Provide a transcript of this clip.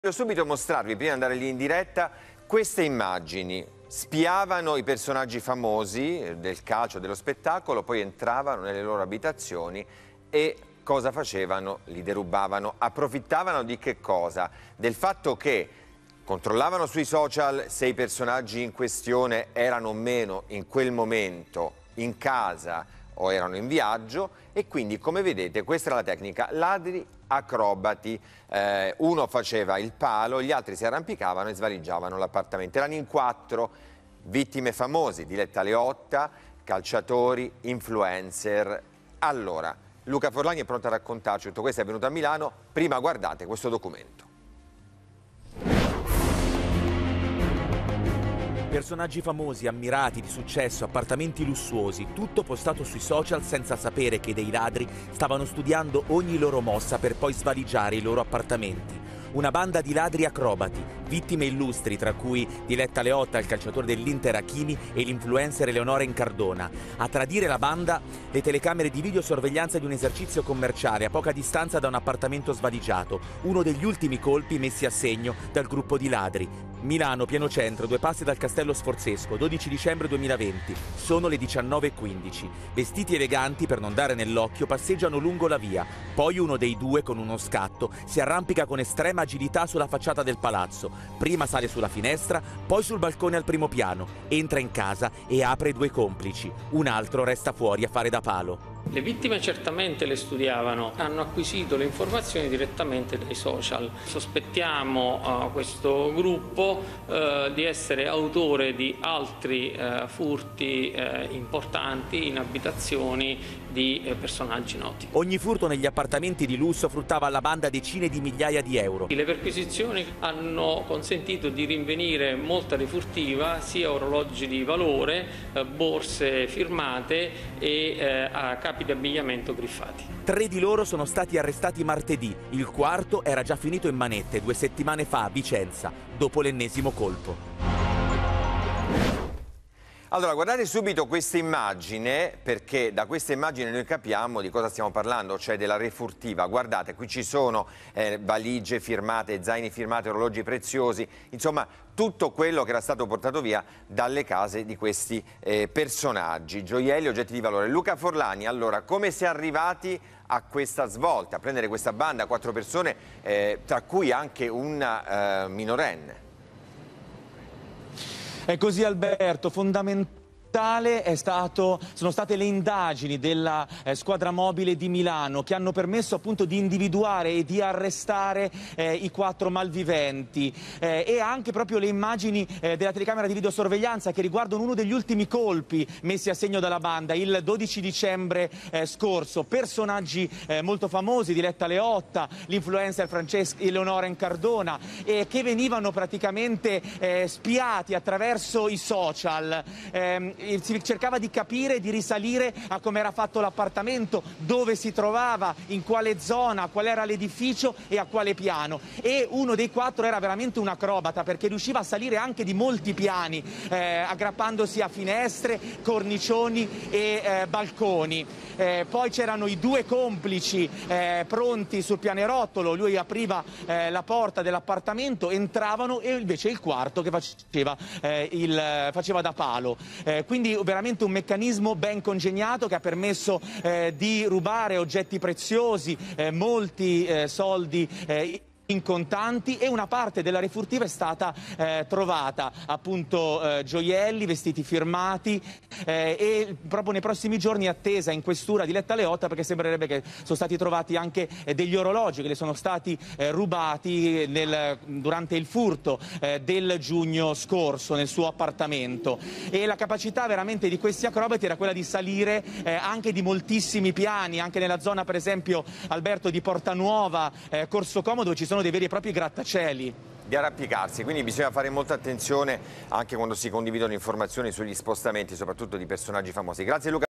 Voglio subito mostrarvi, prima di andare lì in diretta, queste immagini. Spiavano i personaggi famosi del calcio, dello spettacolo, poi entravano nelle loro abitazioni e cosa facevano? Li derubavano. Approfittavano di che cosa? Del fatto che controllavano sui social se i personaggi in questione erano o meno in quel momento in casa o erano in viaggio, e quindi, come vedete, questa era la tecnica: ladri acrobati. Uno faceva il palo, gli altri si arrampicavano e svaligiavano l'appartamento. Erano in 4, vittime famosi, Diletta Leotta, calciatori, influencer. Allora, Luca Forlani è pronto a raccontarci tutto questo, è venuto a Milano. Prima guardate questo documento. Personaggi famosi, ammirati, di successo, appartamenti lussuosi, tutto postato sui social senza sapere che dei ladri stavano studiando ogni loro mossa per poi svaligiare i loro appartamenti. Una banda di ladri acrobati, vittime illustri tra cui Diletta Leotta, il calciatore dell'Inter Hakimi, e l'influencer Eleonora Incardona. A tradire la banda le telecamere di videosorveglianza di un esercizio commerciale a poca distanza da un appartamento svaligiato, uno degli ultimi colpi messi a segno dal gruppo di ladri. Milano, pieno centro, 2 passi dal Castello Sforzesco, 12 dicembre 2020. Sono le 19:15. Vestiti eleganti per non dare nell'occhio, passeggiano lungo la via. Poi uno dei due, con uno scatto, si arrampica con estrema agilità sulla facciata del palazzo. Prima sale sulla finestra, poi sul balcone al primo piano. Entra in casa e apre 2 complici. Un altro resta fuori a fare da palo. Le vittime certamente le studiavano, hanno acquisito le informazioni direttamente dai social. Sospettiamo questo gruppo di essere autore di altri furti importanti in abitazioni di personaggi noti. Ogni furto negli appartamenti di lusso fruttava alla banda decine di migliaia di euro. Le perquisizioni hanno consentito di rinvenire molta rifurtiva, sia orologi di valore, borse firmate e capi di abbigliamento griffati. 3 di loro sono stati arrestati martedì, il quarto era già finito in manette 2 settimane fa a Vicenza, dopo l'ennesimo colpo. Allora, guardate subito questa immagine, perché da questa immagine noi capiamo di cosa stiamo parlando, cioè della refurtiva. Guardate, qui ci sono valigie firmate, zaini firmati, orologi preziosi, insomma tutto quello che era stato portato via dalle case di questi personaggi, gioielli, oggetti di valore. Luca Forlani, allora, come si è arrivati a questa svolta, a prendere questa banda, 4 persone, tra cui anche una minorenne? È così, Alberto, fondamentale sono state le indagini della squadra mobile di Milano, che hanno permesso appunto di individuare e di arrestare i 4 malviventi, e anche proprio le immagini della telecamera di videosorveglianza che riguardano uno degli ultimi colpi messi a segno dalla banda il 12 dicembre scorso. Personaggi molto famosi, Diletta Leotta, l'influencer Eleonora Incardona, che venivano praticamente spiati attraverso i social. Si cercava di capire, di risalire a come era fatto l'appartamento, dove si trovava, in quale zona, qual era l'edificio e a quale piano. E uno dei 4 era veramente un acrobata, perché riusciva a salire anche di molti piani, aggrappandosi a finestre, cornicioni e balconi. Poi c'erano i 2 complici pronti sul pianerottolo, lui apriva la porta dell'appartamento, entravano, e invece il quarto che faceva da palo. Quindi veramente un meccanismo ben congegnato che ha permesso di rubare oggetti preziosi, molti soldi in contanti, e una parte della refurtiva è stata trovata, appunto gioielli, vestiti firmati, e proprio nei prossimi giorni è attesa in questura di Diletta Leotta, perché sembrerebbe che sono stati trovati anche degli orologi che le sono stati rubati durante il furto del giugno scorso nel suo appartamento. E la capacità veramente di questi acrobati era quella di salire anche di moltissimi piani, anche nella zona, per esempio, Alberto, di Porta Nuova, Corso Como, dove ci sono dei veri e propri grattacieli. Di arrampicarsi, quindi bisogna fare molta attenzione anche quando si condividono informazioni sugli spostamenti, soprattutto di personaggi famosi. Grazie Luca.